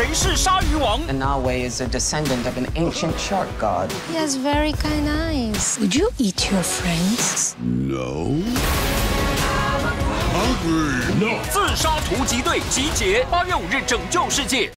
谁是鲨鱼王？ And Nawe is a descendant of an ancient shark god. He has very kind eyes. Would you eat your friends? No. Hungry. No. 自杀突击队集结，8月5日拯救世界。